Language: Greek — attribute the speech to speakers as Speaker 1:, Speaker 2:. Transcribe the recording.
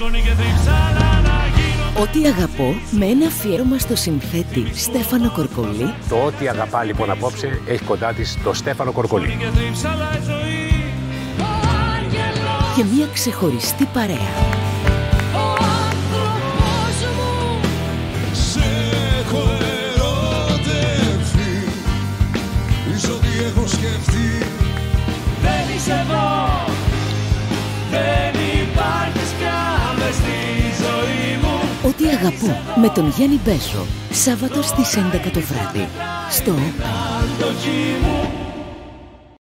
Speaker 1: Ό,τι αγαπώ, με ένα αφιέρωμα στο συνθέτη Στέφανο Κορκολί.
Speaker 2: Το ό,τι αγαπά λοιπόν απόψε έχει κοντά της το Στέφανο Κορκολί.
Speaker 1: Και μια ξεχωριστή παρέα.
Speaker 3: Δεν είσαι εδώ, δεν υπάρχεις πια μες στη ζωή μου.
Speaker 1: Ό,τι αγαπώ με τον Γιάννη Μπέζο, Σάββατο στις 11 το βράδυ στο Open.